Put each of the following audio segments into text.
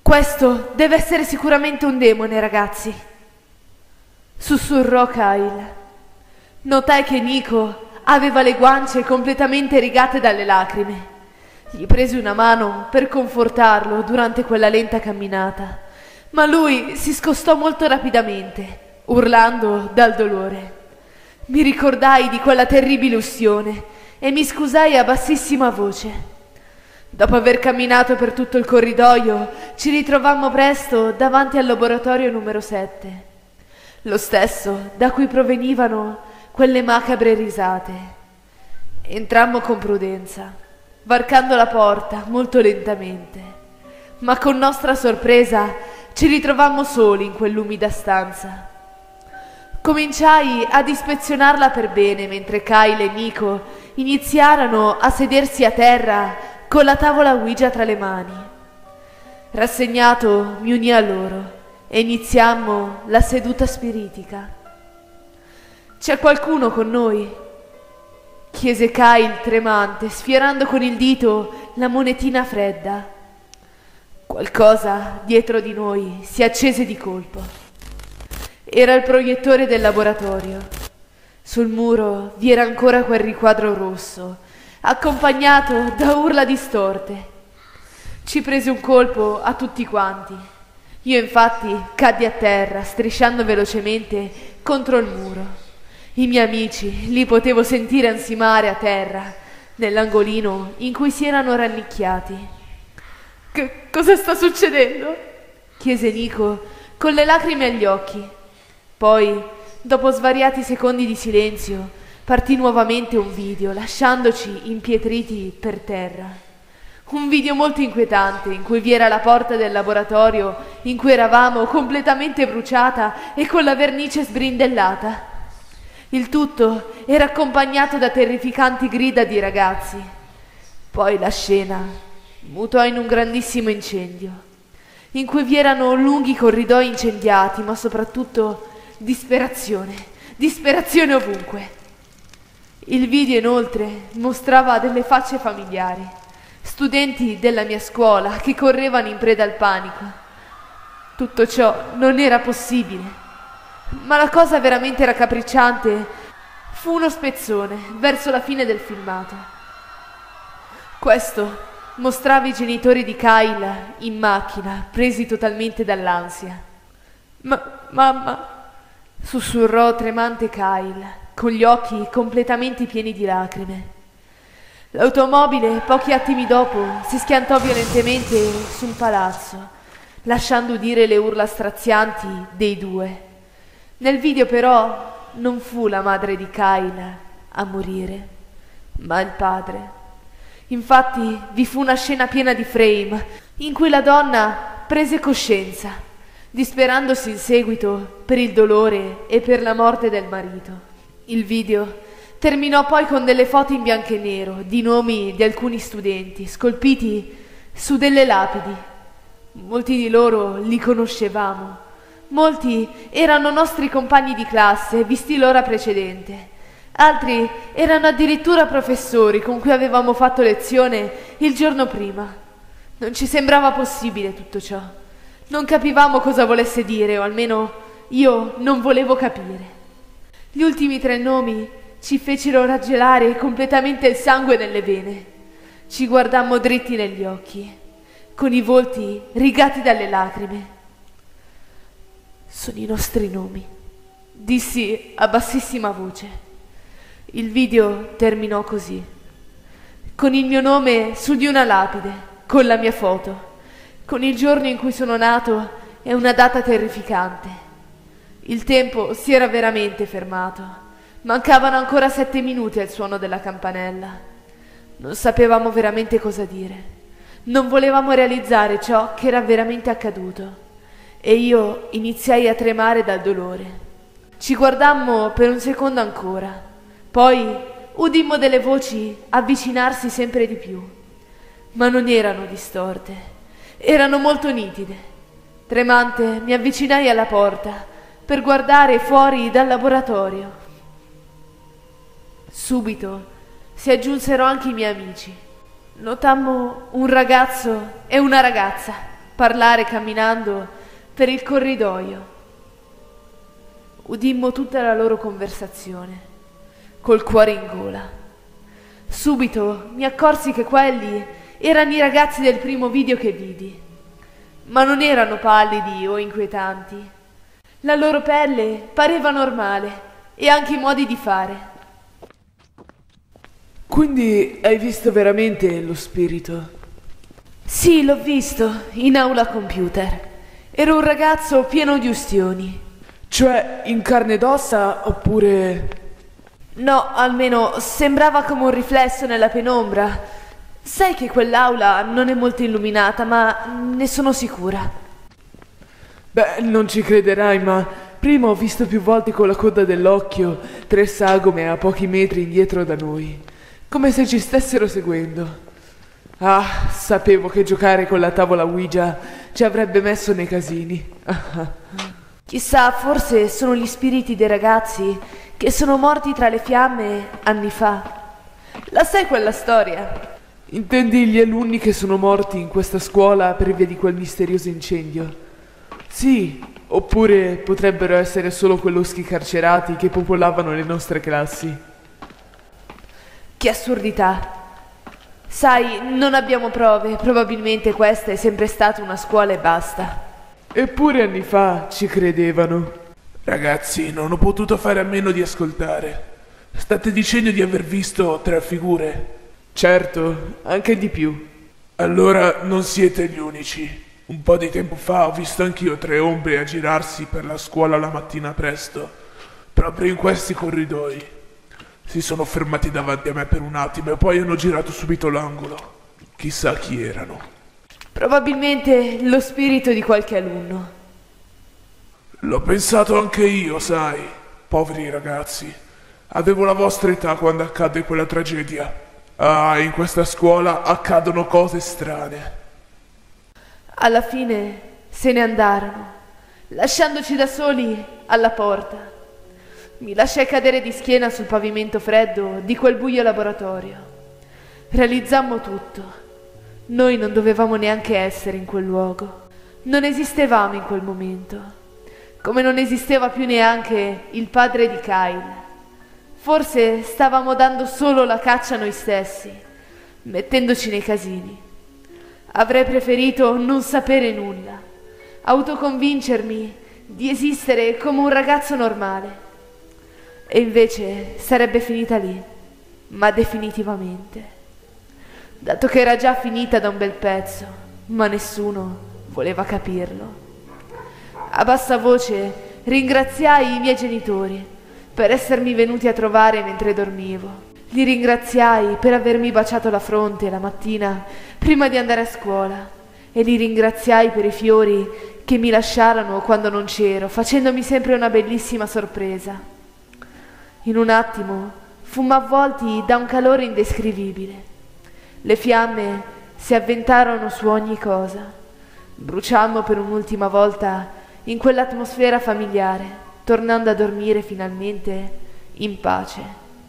Questo deve essere sicuramente un demone, ragazzi, sussurrò Kyle. Notai che Nico aveva le guance completamente rigate dalle lacrime. Gli presi una mano per confortarlo durante quella lenta camminata, ma lui si scostò molto rapidamente, urlando dal dolore. Mi ricordai di quella terribile ustione e mi scusai a bassissima voce. Dopo aver camminato per tutto il corridoio, ci ritrovammo presto davanti al laboratorio numero 7, lo stesso da cui provenivano quelle macabre risate. Entrammo con prudenza, varcando la porta molto lentamente, ma con nostra sorpresa ci ritrovammo soli in quell'umida stanza. Cominciai ad ispezionarla per bene mentre Kyle e Nico iniziarono a sedersi a terra con la tavola Ouija tra le mani. Rassegnato mi unì a loro e iniziammo la seduta spiritica. «C'è qualcuno con noi?» chiese Kyle tremante, sfiorando con il dito la monetina fredda. Qualcosa dietro di noi si accese di colpo. Era il proiettore del laboratorio. Sul muro vi era ancora quel riquadro rosso, accompagnato da urla distorte. Ci prese un colpo a tutti quanti. Io infatti caddi a terra, strisciando velocemente contro il muro. I miei amici li potevo sentire ansimare a terra, nell'angolino in cui si erano rannicchiati. Cosa sta succedendo?» chiese Nico con le lacrime agli occhi. Poi, dopo svariati secondi di silenzio, partì nuovamente un video, lasciandoci impietriti per terra. Un video molto inquietante, in cui vi era la porta del laboratorio in cui eravamo completamente bruciata e con la vernice sbrindellata. Il tutto era accompagnato da terrificanti grida di ragazzi. Poi la scena mutò in un grandissimo incendio, in cui vi erano lunghi corridoi incendiati, ma soprattutto disperazione ovunque. Il video inoltre mostrava delle facce familiari, studenti della mia scuola che correvano in preda al panico. Tutto ciò non era possibile, ma la cosa veramente raccapricciante fu uno spezzone verso la fine del filmato. Questo mostrava i genitori di Kyle in macchina, presi totalmente dall'ansia. Mamma, sussurrò tremante Kyle, con gli occhi completamente pieni di lacrime. L'automobile, pochi attimi dopo, si schiantò violentemente su un palazzo, lasciando udire le urla strazianti dei due. Nel video però non fu la madre di Kyle a morire, ma il padre. Infatti vi fu una scena piena di frame in cui la donna prese coscienza, disperandosi in seguito per il dolore e per la morte del marito. Il video terminò poi con delle foto in bianco e nero di nomi di alcuni studenti scolpiti su delle lapidi. Molti di loro li conoscevamo, molti erano nostri compagni di classe visti l'ora precedente, altri erano addirittura professori con cui avevamo fatto lezione il giorno prima. Non ci sembrava possibile tutto ciò. Non capivamo cosa volesse dire, o almeno io non volevo capire. Gli ultimi 3 nomi ci fecero raggelare completamente il sangue nelle vene. Ci guardammo dritti negli occhi, con i volti rigati dalle lacrime. «Sono i nostri nomi», dissi a bassissima voce. Il video terminò così, con il mio nome su di una lapide, con la mia foto, con il giorno in cui sono nato e una data terrificante. Il tempo si era veramente fermato. Mancavano ancora 7 minuti al suono della campanella. Non sapevamo veramente cosa dire. Non volevamo realizzare ciò che era veramente accaduto. E io iniziai a tremare dal dolore. Ci guardammo per un secondo ancora. Poi udimmo delle voci avvicinarsi sempre di più. Ma non erano distorte. Erano molto nitide. Tremante mi avvicinai alla porta per guardare fuori dal laboratorio. Subito si aggiunsero anche i miei amici. Notammo un ragazzo e una ragazza parlare camminando per il corridoio. Udimmo tutta la loro conversazione, col cuore in gola. Subito mi accorsi che quelli erano i ragazzi del primo video che vidi, ma non erano pallidi o inquietanti. La loro pelle pareva normale e anche i modi di fare. Quindi hai visto veramente lo spirito? Sì, l'ho visto, in aula computer. Ero un ragazzo pieno di ustioni. Cioè, in carne ed ossa oppure... No, almeno sembrava come un riflesso nella penombra. Sai che quell'aula non è molto illuminata, ma ne sono sicura. Beh, non ci crederai, ma prima ho visto più volte con la coda dell'occhio 3 sagome a pochi metri indietro da noi, come se ci stessero seguendo. Ah, sapevo che giocare con la tavola Ouija ci avrebbe messo nei casini. Chissà, forse sono gli spiriti dei ragazzi che sono morti tra le fiamme anni fa. La sai quella storia? Intendi gli alunni che sono morti in questa scuola per via di quel misterioso incendio? Sì, oppure potrebbero essere solo quell'oschi carcerati che popolavano le nostre classi. Che assurdità. Sai, non abbiamo prove, probabilmente questa è sempre stata una scuola e basta. Eppure anni fa ci credevano. Ragazzi, non ho potuto fare a meno di ascoltare. State dicendo di aver visto 3 figure? Certo, anche di più. Allora non siete gli unici. Un po' di tempo fa ho visto anch'io 3 ombre a girarsi per la scuola la mattina presto, proprio in questi corridoi. Si sono fermati davanti a me per un attimo e poi hanno girato subito l'angolo. Chissà chi erano. Probabilmente lo spirito di qualche alunno. L'ho pensato anche io, sai. Poveri ragazzi. Avevo la vostra età quando accadde quella tragedia. Ah, in questa scuola accadono cose strane. Alla fine se ne andarono, lasciandoci da soli alla porta. Mi lasciai cadere di schiena sul pavimento freddo di quel buio laboratorio. Realizzammo tutto. Noi non dovevamo neanche essere in quel luogo. Non esistevamo in quel momento. Come non esisteva più neanche il padre di Kyle. Forse stavamo dando solo la caccia a noi stessi, mettendoci nei casini. Avrei preferito non sapere nulla, autoconvincermi di esistere come un ragazzo normale. E invece sarebbe finita lì, ma definitivamente. Dato che era già finita da un bel pezzo, ma nessuno voleva capirlo. A bassa voce ringraziai i miei genitori per essermi venuti a trovare mentre dormivo. Li ringraziai per avermi baciato la fronte la mattina prima di andare a scuola e li ringraziai per i fiori che mi lasciarono quando non c'ero, facendomi sempre una bellissima sorpresa. In un attimo fummo avvolti da un calore indescrivibile. Le fiamme si avventarono su ogni cosa. Bruciammo per un'ultima volta in quell'atmosfera familiare, tornando a dormire finalmente in pace.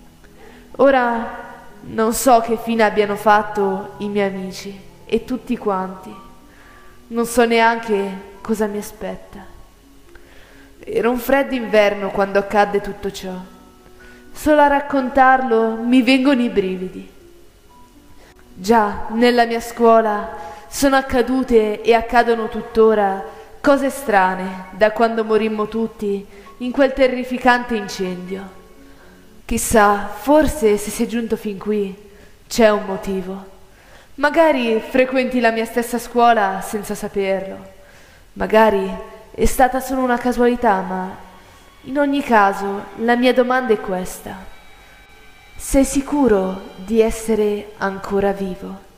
Ora non so che fine abbiano fatto i miei amici e tutti quanti. Non so neanche cosa mi aspetta. Era un freddo inverno quando accadde tutto ciò. Solo a raccontarlo mi vengono i brividi. Già nella mia scuola sono accadute e accadono tuttora cose strane da quando morimmo tutti in quel terrificante incendio. Chissà, forse se sei giunto fin qui c'è un motivo. Magari frequenti la mia stessa scuola senza saperlo. Magari è stata solo una casualità, ma in ogni caso la mia domanda è questa. Sei sicuro di essere ancora vivo?